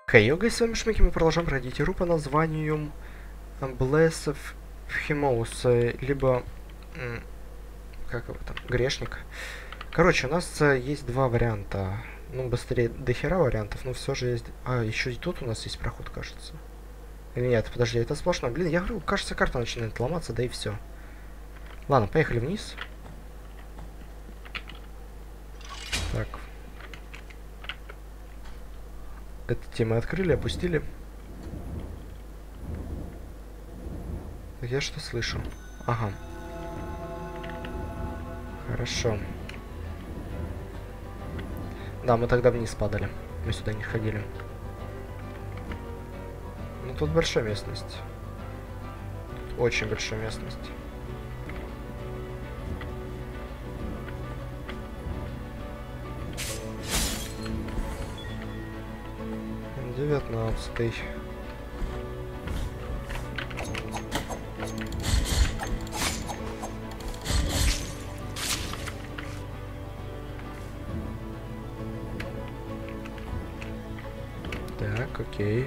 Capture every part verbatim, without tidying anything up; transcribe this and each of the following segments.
Йога, с вами Шмыки, мы продолжаем пройдить игру по названию Bless of Himos, либо, как его там, Грешник. Короче, у нас есть два варианта. Ну, быстрее до хера вариантов, но все же есть... А, еще и тут у нас есть проход, кажется. Или нет, подожди, это сплошно. Блин, я говорю, кажется, карта начинает ломаться, да и все. Ладно, поехали вниз. Так. Эту тему открыли, опустили. Так, я что слышу? Ага. Хорошо. Да, мы тогда вниз падали. Мы сюда не ходили. Ну, тут большая местность. Тут очень большая местность. девятнадцатый. Так, окей.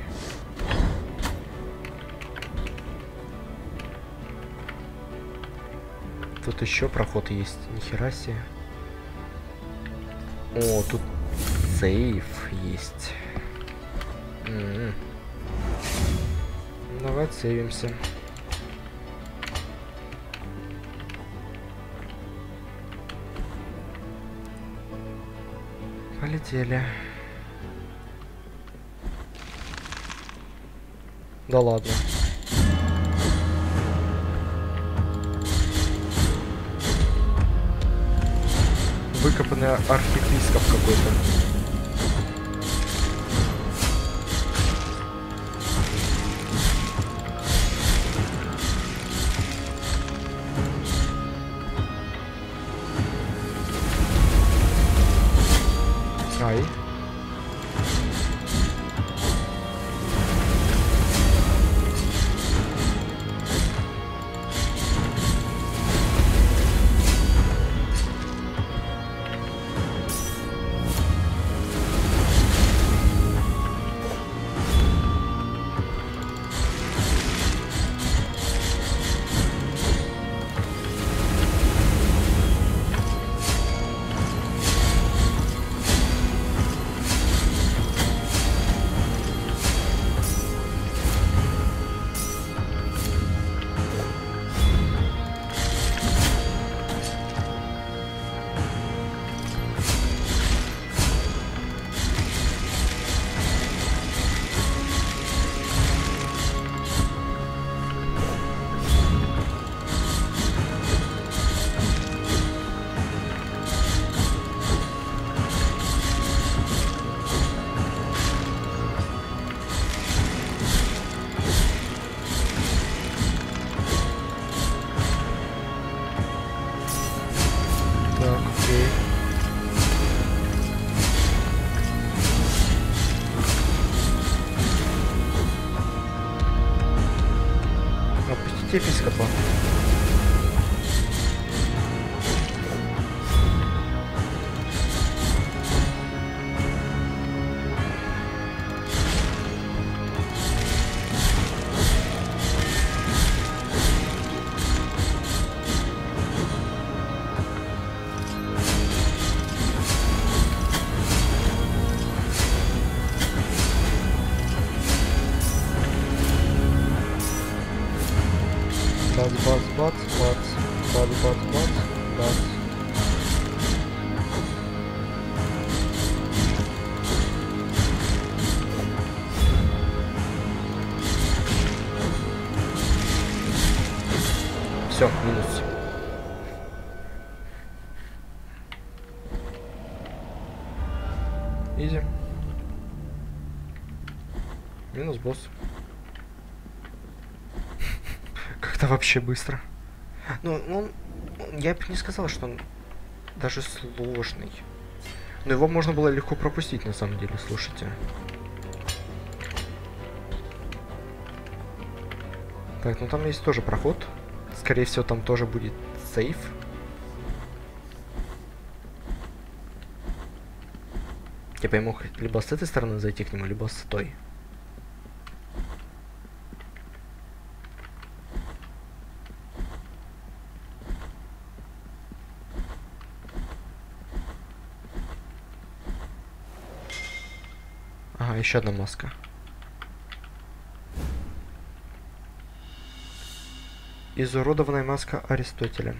Тут еще проход есть. Нихера себе. О, тут сейф есть. Mm-hmm. Давай сейвимся. Полетели. Да ладно. Выкопанный архиепископ какой-то. Ай. Епископа. Бац, бац, бац, бац, бац, бац, бац, бац. Все, минус. Изи. Минус босс. Как-то вообще быстро. Ну, он... Я бы не сказал, что он даже сложный. Но его можно было легко пропустить, на самом деле, слушайте. Так, ну там есть тоже проход. Скорее всего, там тоже будет сейф. Типа я мог либо с этой стороны зайти к нему, либо с той. Ага, еще одна маска. Изуродованная маска Аристотеля.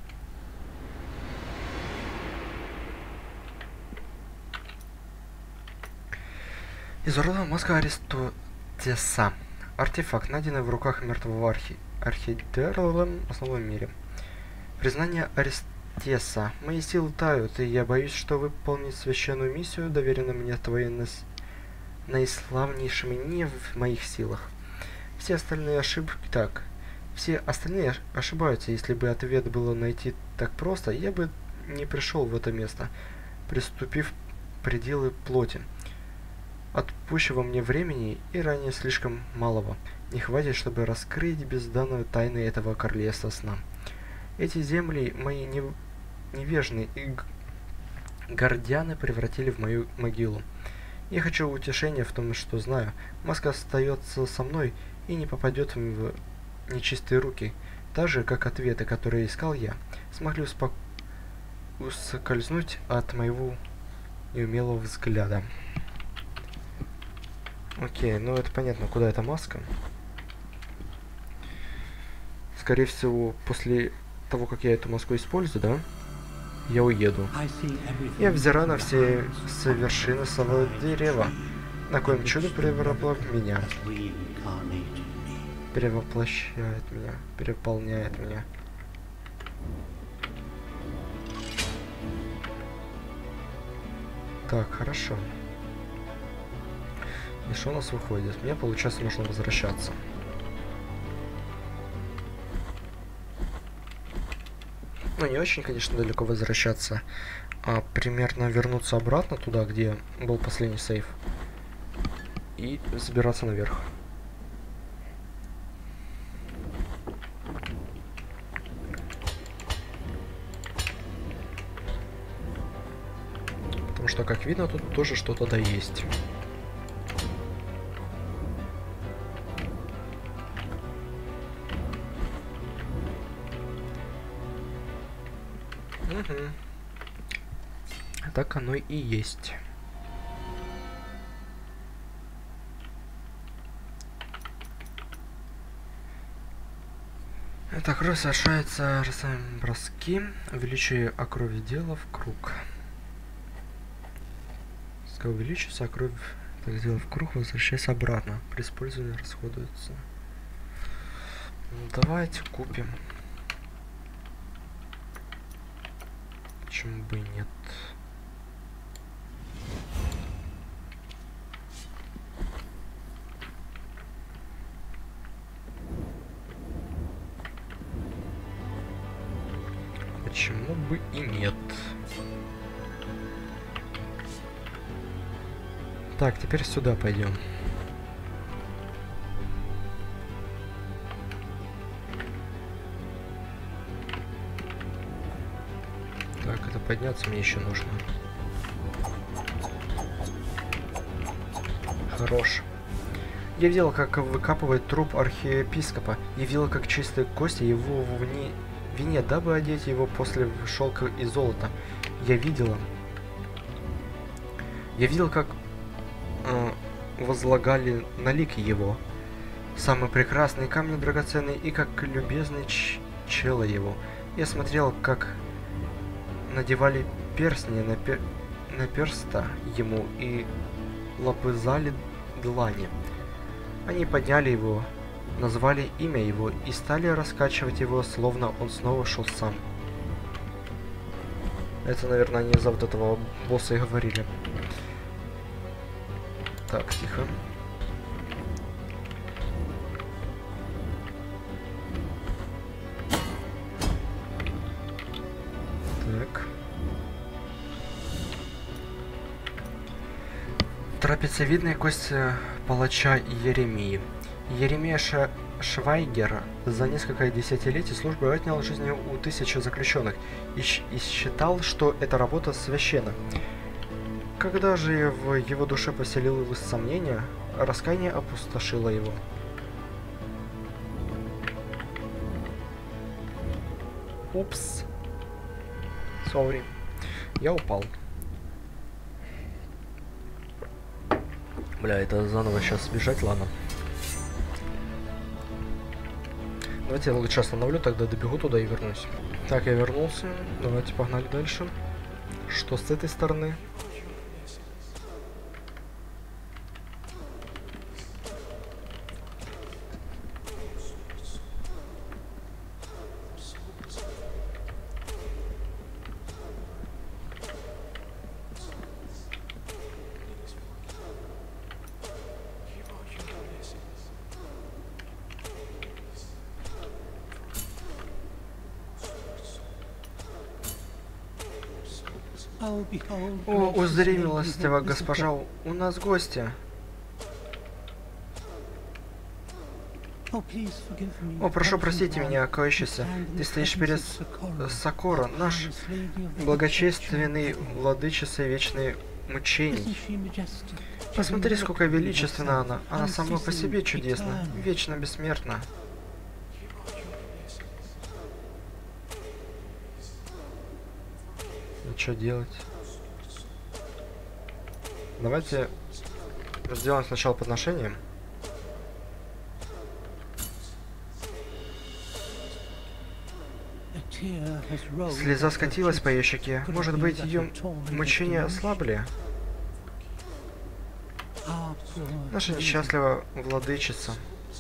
Изуродованная маска Аристотеса. Артефакт, найденный в руках мертвого архи... архидерлом в основном мире. Признание Аристеса. Мои силы тают, и я боюсь, что выполнить священную миссию, доверенную мне твоей нас... наиславнейшими, не в моих силах. Все остальные ошибки... Так... Все остальные ошибаются. Если бы ответ было найти так просто, я бы не пришел в это место, приступив пределы плоти. Отпущего мне времени и ранее слишком малого не хватит, чтобы раскрыть безданную тайны этого королевства сна. Эти земли мои нев... невежные и гордяны превратили в мою могилу. Я хочу утешения в том, что знаю, маска остается со мной и не попадет в нечистые руки, так же, как ответы, которые искал я, смогли успок... ускользнуть от моего неумелого взгляда. Окей, ну это понятно, куда эта маска. Скорее всего, после того, как я эту маску использую, да, я уеду. Я взираю на все вершины самого дерева, на коем чудо превратило меня. Перевоплощает меня, переполняет меня. Так, хорошо. И что у нас выходит? Мне, получается, нужно возвращаться. Ну, не очень, конечно, далеко возвращаться, а примерно вернуться обратно туда, где был последний сейф, и забираться наверх. Потому что, как видно, тут тоже что-то да есть. Угу. Так оно и есть. Так, кровь совершается рассеянные броски, увеличивая а крови дела в круг. Когда увеличится, а кровь так дела в круг, возвращается обратно. При использовании расходуется. Ну, давайте купим. Почему бы и нет? Почему бы и нет? Так, теперь сюда пойдем. Так, это подняться мне еще нужно. Хорош. Я видел, как выкапывает труп архиепископа. Я видел, как чистые кости его в вне... вине, дабы одеть его после шелка и золота. Я видела. Я видел, как э, возлагали на лик его самые прекрасные камни драгоценные и как любезный чело его. Я смотрел, как надевали перстни на, пер... на перста ему и лопызали длани. Они подняли его, назвали имя его и стали раскачивать его, словно он снова шел сам. Это, наверное, они за вот этого босса и говорили. Так, тихо. Так. Трапециевидная кость палача Еремии. Еремия Ша Швайгер за несколько десятилетий службы отнял жизни у тысячи заключенных и, и считал, что эта работа священна. Когда же в его душе поселилось сомнение, раскаяние опустошило его. Упс. Сори. Я упал. Бля, это заново сейчас бежать, ладно. Давайте я лучше остановлю, тогда добегу туда и вернусь. Так, я вернулся. Давайте погнали дальше. Что с этой стороны? О, узри, милостивая госпожа, у нас гости. О, прошу простите меня, кающийся. Ты стоишь перед Сакура, наш благочественный владычица вечной мучений. Посмотри, сколько величественна она. Она сама по себе чудесна, вечно бессмертна. Ну, что делать? Давайте сделаем сначала подношение. Слеза скатилась по ее щеке. Может быть, ее мучения ослабли? Наша несчастливая владычица.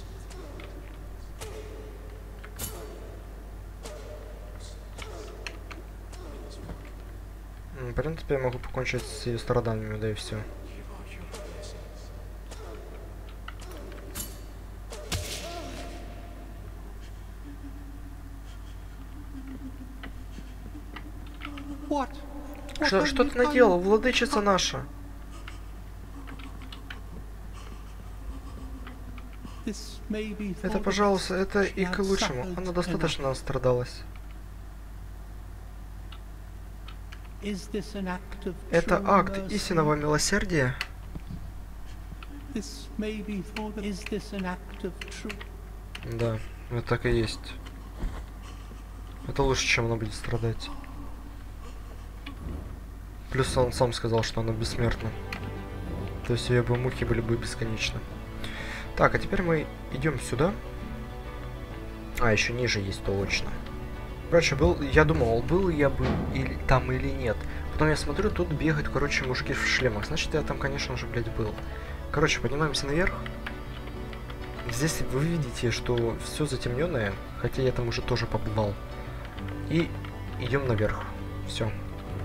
В принципе, я могу покончить с ее страданиями, да и все. Что, что ты наделал, владычица наша? Это, пожалуйста, это и к лучшему. Она достаточно настрадалась. Это акт истинного милосердия? Да, это так и есть. Это лучше, чем она будет страдать. Плюс он сам сказал, что она бессмертна. То есть ее бы муки были бы бесконечны. Так, а теперь мы идем сюда. А, еще ниже есть точно. Короче, был, я думал, был я бы или, там или нет. Потом я смотрю, тут бегают, короче, мужики в шлемах. Значит, я там, конечно же, блядь, был. Короче, поднимаемся наверх. Здесь вы видите, что все затемненное, хотя я там уже тоже побывал. И идем наверх. Все.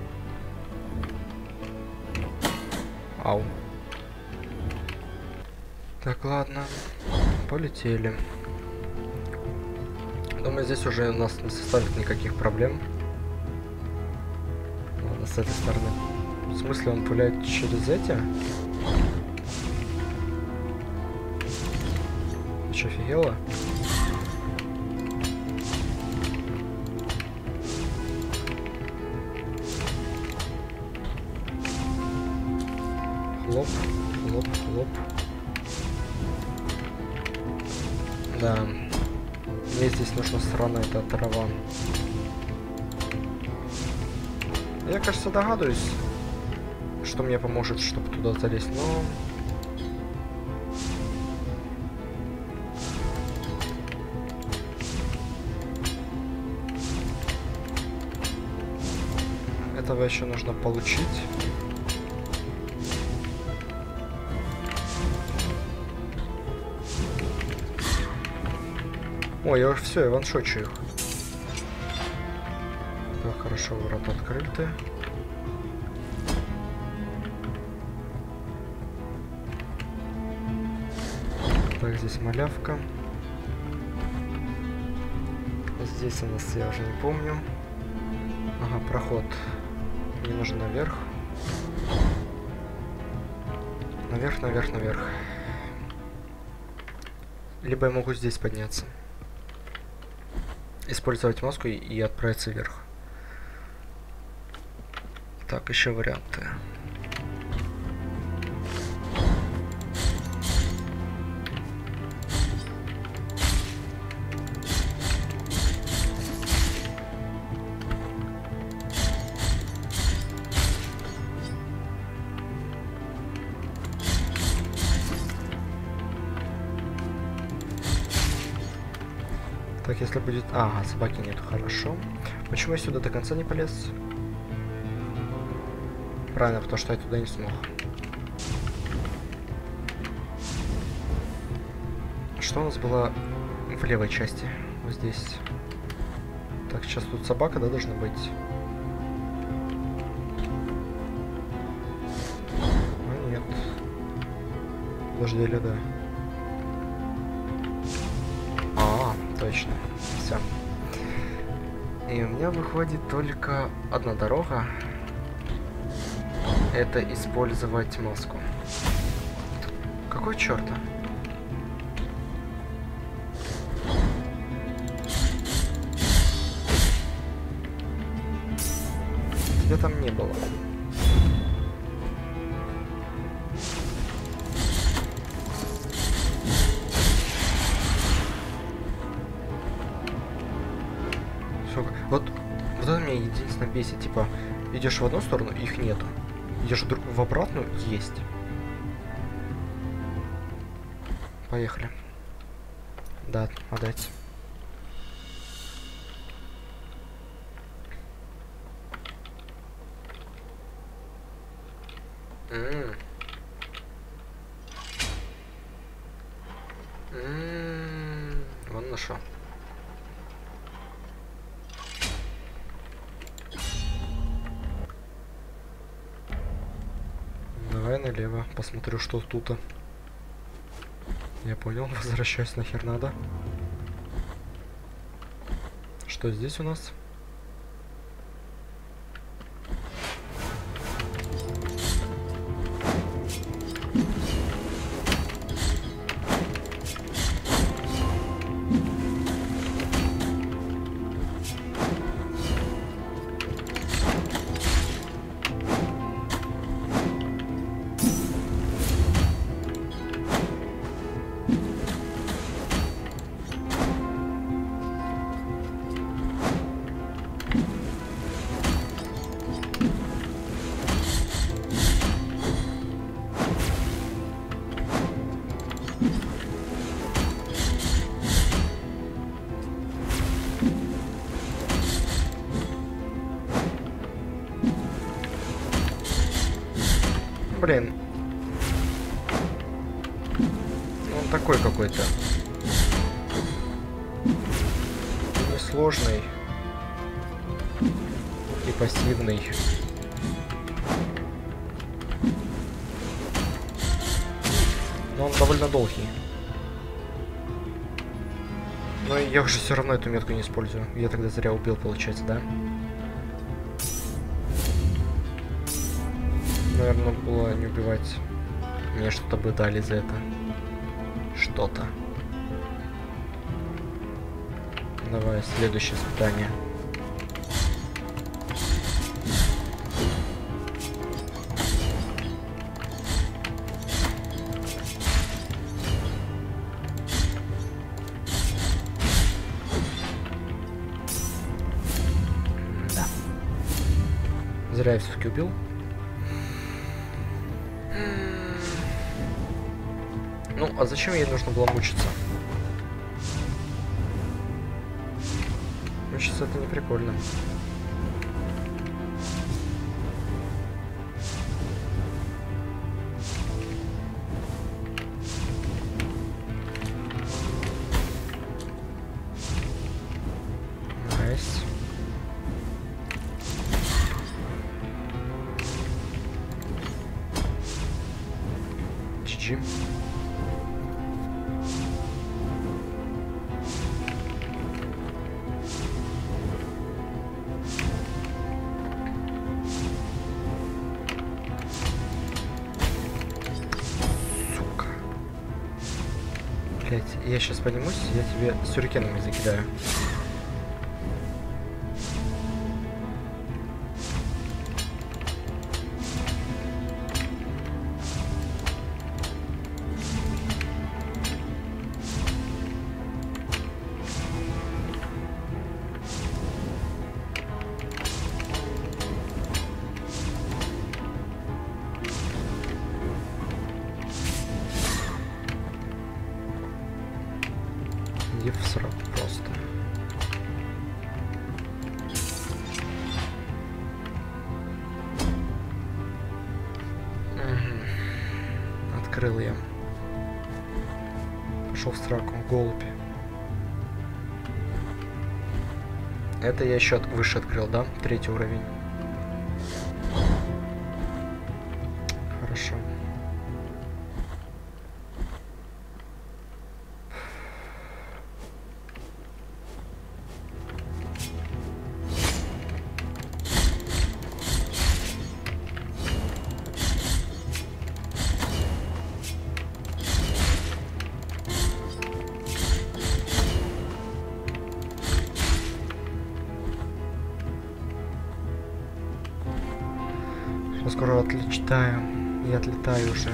Ау. Так, ладно. Полетели. Думаю, здесь уже у нас не составит никаких проблем. Ладно, с этой стороны. В смысле, он пуляет через эти? Ты что, офигела? Хлоп, хлоп, хлоп. Да. Мне здесь нужна сраная эта трава. Я, кажется, догадываюсь, что мне поможет, чтобы туда залезть, но... Этого еще нужно получить. Ой, я все, я ваншочу их. Так, хорошо, ворота открыты. Так, здесь малявка. Здесь у нас, я уже не помню. Ага, проход. Мне нужно наверх. Наверх, наверх, наверх. Либо я могу здесь подняться. Использовать маску и, и отправиться вверх. Так, еще варианты. Так, если будет... Ага, собаки нету, хорошо. Почему я сюда до конца не полез? Правильно, потому что я туда не смог. Что у нас было в левой части? Вот здесь. Так, сейчас тут собака, да, должна быть? А, нет. Подожди, или да? А, точно. Все. И у меня выходит только одна дорога. Это использовать маску. Какой черта? Тебя там не было. Вот, вот это меня единственное бесит, типа, идешь в одну сторону, их нету. Идешь в обратную, есть. Поехали. Да, отдать. Ммм. Ммм. Вон нашел. Давай налево, посмотрю, что тут. Я понял, возвращаюсь нахер надо. Что здесь у нас? Блин. Он такой какой-то. Несложный. И пассивный. Но он довольно долгий. Но я уже все равно эту метку не использую. Я тогда зря убил, получается, да? Наверное, было не убивать. Мне что-то бы дали за это. Что-то. Давай, следующее испытание. Да. Зря я все-таки убил. Ну, а зачем ей нужно было мучиться? Мучиться это не прикольно. Найс. джи джи. Блять, я сейчас поднимусь, я тебе сюрикенами закидаю. Иди в срок просто. открыл я. Пошел в сраку, голубь. Это я еще от... выше открыл, да? Третий уровень. Хорошо. Скоро отлетаю. Я отлетаю уже.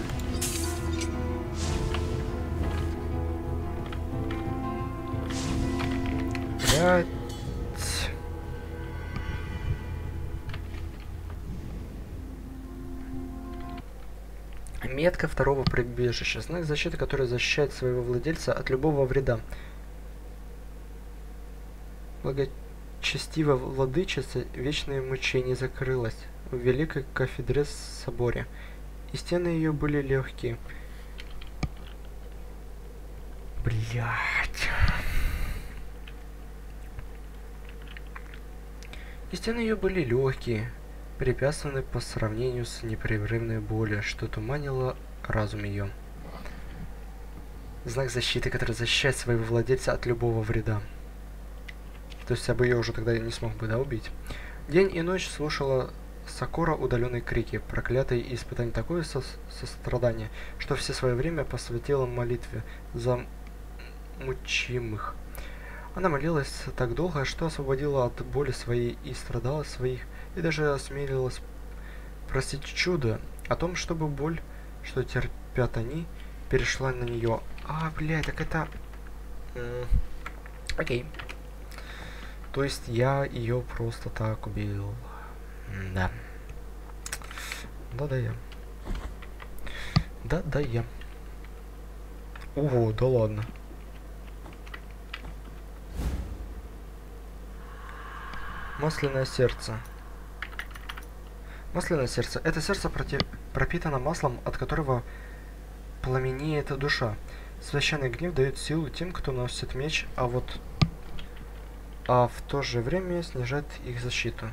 Блять. Метка второго прибежища. Знак защиты, который защищает своего владельца от любого вреда. Благочестивая владычица вечное мучение закрылась в Великой Кафедре соборе, и стены ее были легкие. Блять. И стены ее были легкие, препятствованы по сравнению с непрерывной болью, что туманило разум ее. Знак защиты, который защищает своего владельца от любого вреда. То есть я бы ее уже тогда не смог бы, да, убить. День и ночь слушала Сакура удаленные крики, проклятые и испытания такое со сострадание, что все свое время посвятила молитве за мучимых. Она молилась так долго, что освободила от боли своей и страдала своих, и даже осмелилась просить чудо о том, чтобы боль, что терпят они, перешла на нее. А, блядь, так это... Окей. То есть я ее просто так убил. Да. Да-да я. Да-да я. Ого, да ладно. Масляное сердце. Масляное сердце. Это сердце против... пропитано маслом, от которого пламенеет душа. Священный гнев дает силу тем, кто носит меч, а вот... А в то же время снижает их защиту.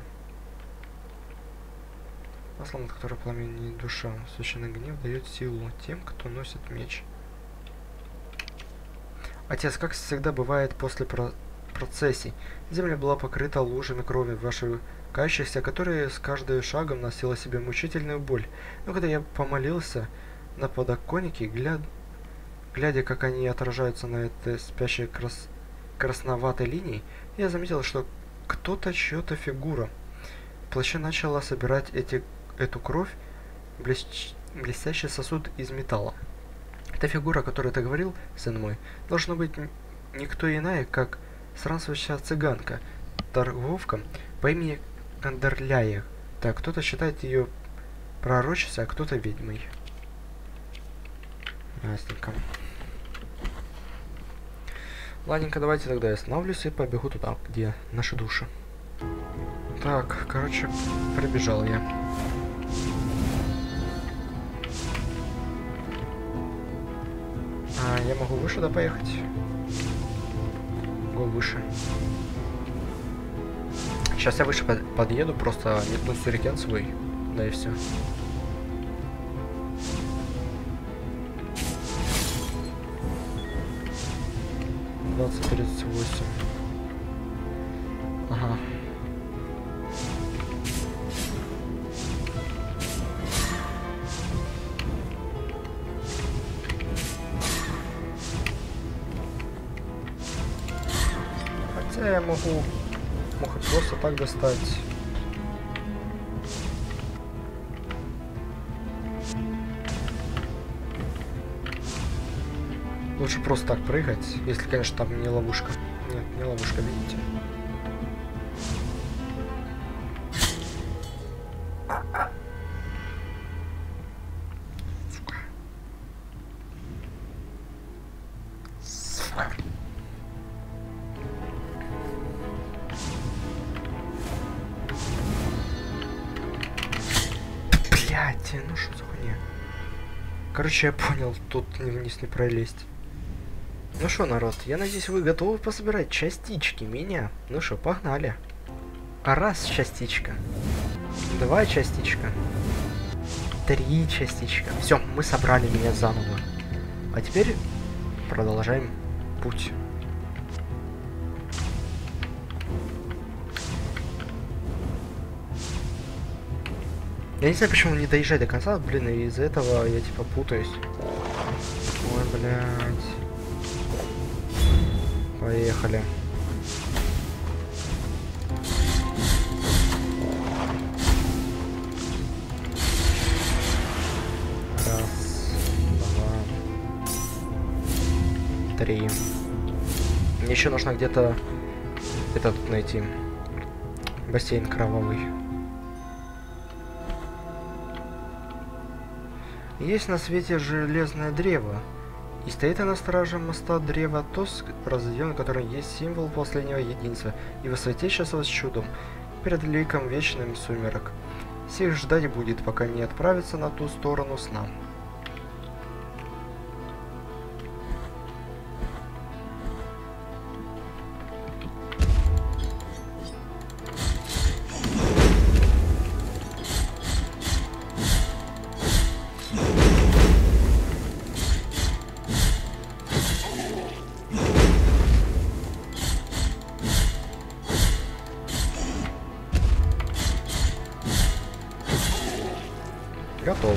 Маслом, от которого пламенеет душа. Священный гнев дает силу тем, кто носит меч. Отец, как всегда бывает после про процессий, земля была покрыта лужами крови ваших кающихся, которые с каждым шагом носила себе мучительную боль. Но когда я помолился на подоконнике, гля... глядя, как они отражаются на этой спящей крас... красноватой линии, я заметил, что кто-то, чья-то фигура в плаще начала собирать эти эту кровь в блест... блестящий сосуд из металла. Эта фигура, о которой ты говорил, сын мой, должна быть никто иная, как странствующая цыганка, торговка по имени Кандерляя. Так, кто-то считает ее пророчицей, а кто-то ведьмой. Ясненько. Ладненько, давайте тогда я остановлюсь и побегу туда, где наши души. Так, короче, прибежал я. А, я могу выше, да, поехать? Го выше. Сейчас я выше под подъеду, просто метну сюрикен свой, да и все. двадцать тридцать восемь. Ага. Хотя я могу, мог и просто так достать. Лучше просто так прыгать, если, конечно, там не ловушка. Нет, не ловушка, видите. Сука. Сука. Блядь, ну что за хуйня? Короче, я понял, тут вниз не пролезть. Ну что, народ, я надеюсь, вы готовы пособирать частички меня. Ну что, погнали. А раз частичка. Два частичка. Три частичка. Все, мы собрали меня заново. А теперь продолжаем путь. Я не знаю, почему не доезжать до конца, блин, и из-за этого я типа путаюсь. Ой, блядь. Поехали. Раз, два, три. Мне еще нужно где-то этот найти. Бассейн кровавый. Есть на свете железное древо, и стоит на страже моста древа Тоск, разъединен, который есть символ последнего единства, и высвечивается с чудом перед ликом вечным сумерок. Всех ждать будет, пока не отправится на ту сторону сна. Готово.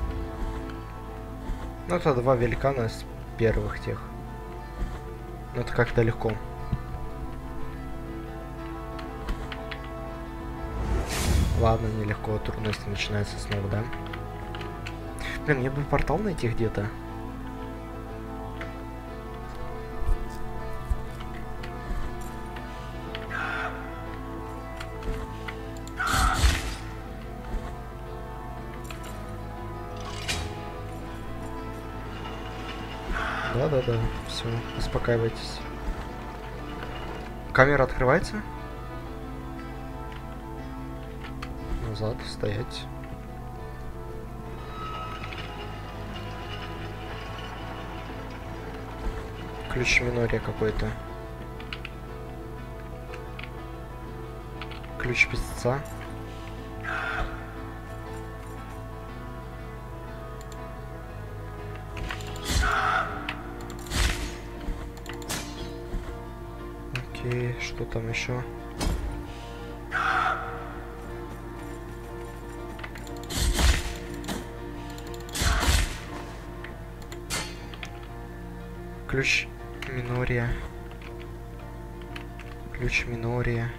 Ну, это два великана с первых тех. Ну, это как-то легко. Ладно, нелегко, трудности начинаются снова, да? Блин, мне бы портал найти где-то. Да-да-да, все, успокаивайтесь. Камера открывается? Назад, стоять. Ключ Минория какой-то. Ключ песца. Окей, что там еще? Ключ Минория. Ключ Минория.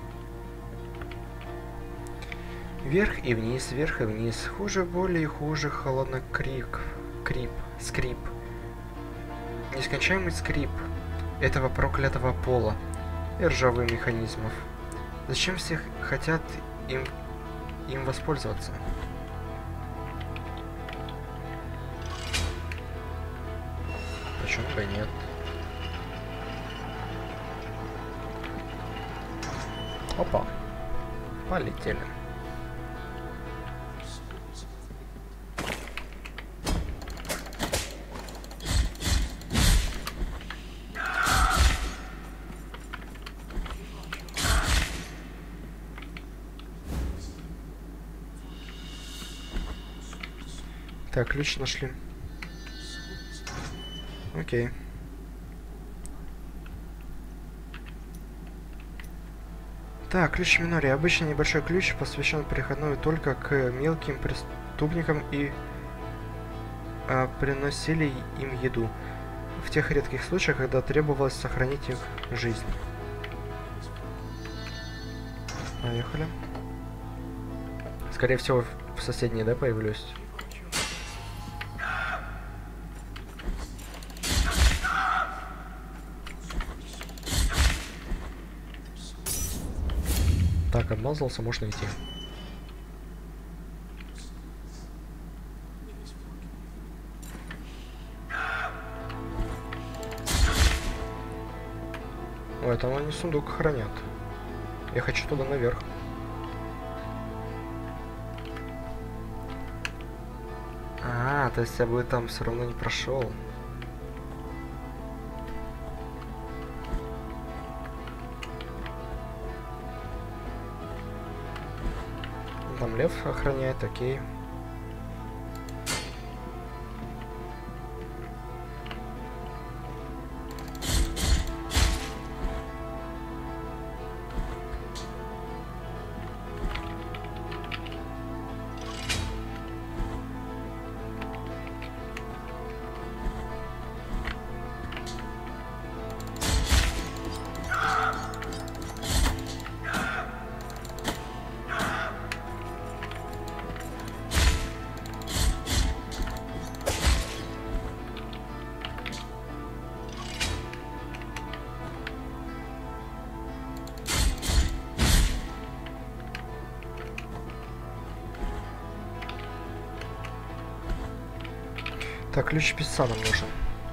Вверх и вниз, вверх и вниз. Хуже боли и хуже холодно крик. Крип. Скрип. Нескончаемый скрип этого проклятого пола и ржавых механизмов. Зачем все хотят им, им воспользоваться? Почему бы и нет? Опа. Полетели. Так, ключ нашли. Окей. Так, ключ Минория. Обычный небольшой ключ посвящен приходной только к мелким преступникам и а, приносили им еду. В тех редких случаях, когда требовалось сохранить их жизнь. Поехали. Скорее всего, в соседней, да, появлюсь. Так, обмазался, можно идти. Ой, там они сундук хранят. Я хочу туда наверх. А, то есть я бы там все равно не прошел. Там лев охраняет, окей. Так, ключ писца нам нужен.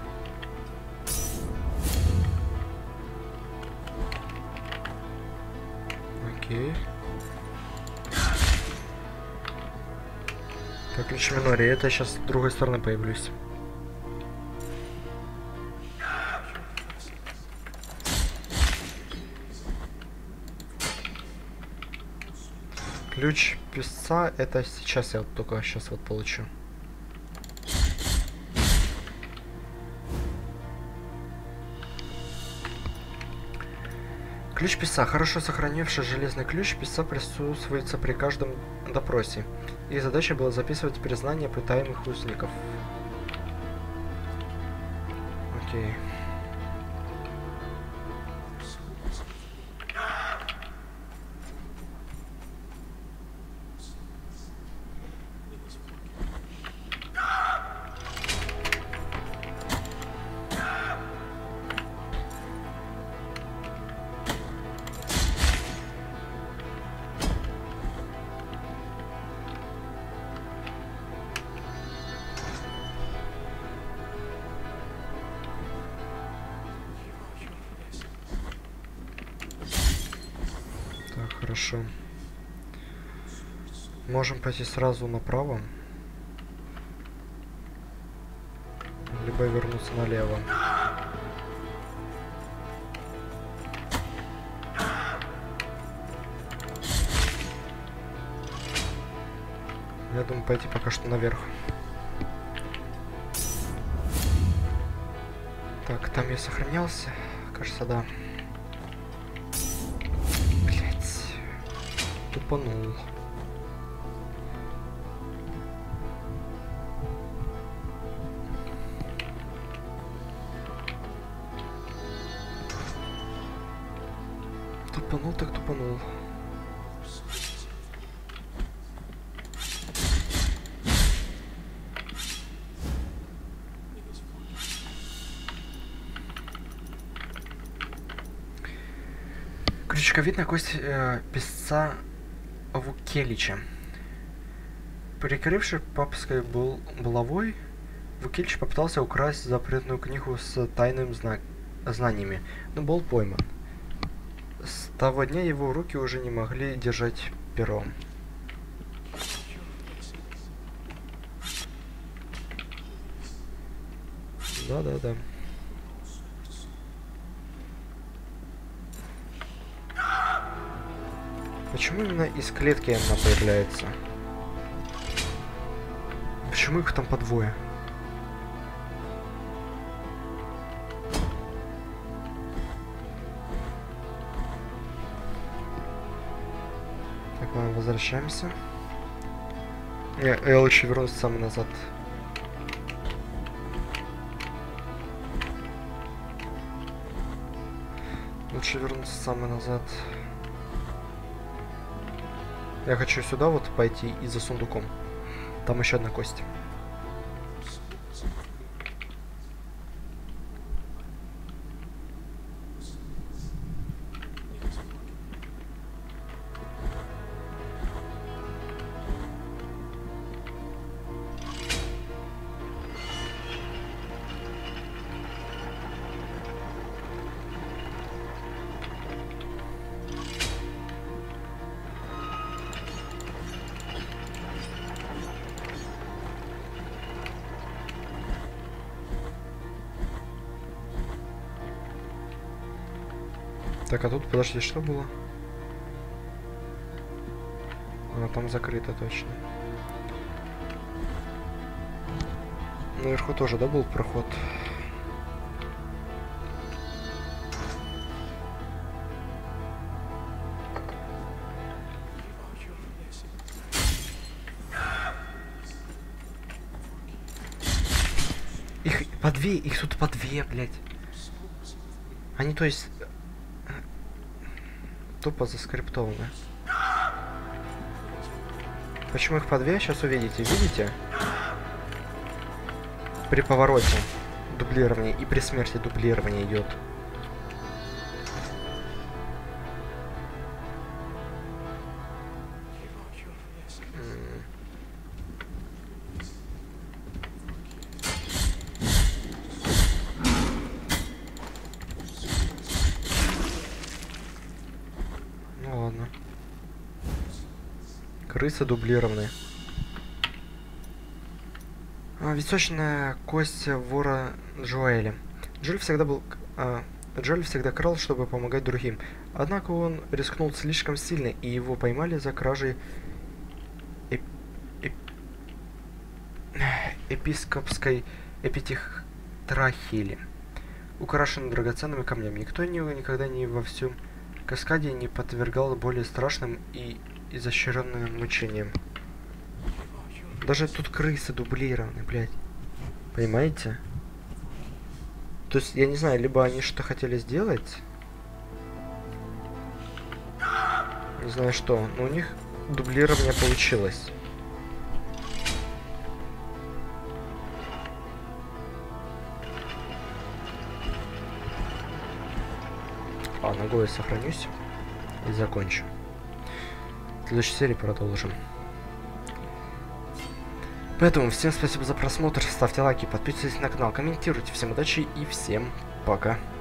Окей. Так, ключ Минори. Это я сейчас с другой стороны появлюсь. Ключ писца, это сейчас я вот только сейчас вот получу. Ключ писца. Хорошо сохранивший железный ключ писца присутствуется при каждом допросе. Их задача была записывать признания пытаемых узников. Окей. Хорошо. Можем пойти сразу направо, либо вернуться налево. Я думаю, пойти пока что наверх. Так, там я сохранялся. Кажется, да. Тупанул. Тупанул так тупанул. Крючковидная кость э, песца Вукелича. Прикрывший папской был булавой, Вукелич попытался украсть запретную книгу с тайными зна знаниями, но был пойман. С того дня его руки уже не могли держать перо. Да-да-да. Почему именно из клетки она появляется? Почему их там по двое? Так, ладно, возвращаемся. Не, я лучше вернусь сам назад. Лучше вернуться сам назад. Я хочу сюда вот пойти и за сундуком. Там еще одна кость. Так, а тут, подожди, что было? А, там закрыто точно. Наверху тоже, да, был проход? Их по две, их тут по две, блядь. Они, то есть, тупо заскриптованы. Почему их по две? Сейчас увидите. Видите? При повороте дублирование и при смерти дублирование идет. Ну ладно. Крысы дублированы. А, височная кость вора Джоэля. Джоэль всегда был... А, Джоэль всегда крал, чтобы помогать другим. Однако он рискнул слишком сильно, и его поймали за кражей эп... Эп... епископской эпитехтрахили, украшенной драгоценными камнями. Никто никогда не во всем Каскаде не подвергал более страшным и изощренным мучениям. Даже тут крысы дублированы, блядь. Понимаете? То есть, я не знаю, либо они что-то хотели сделать. Не знаю что, но у них дублирование получилось. А, ногой сохранюсь и закончу. В следующей серии продолжим. Поэтому всем спасибо за просмотр, ставьте лайки, подписывайтесь на канал, комментируйте. Всем удачи и всем пока.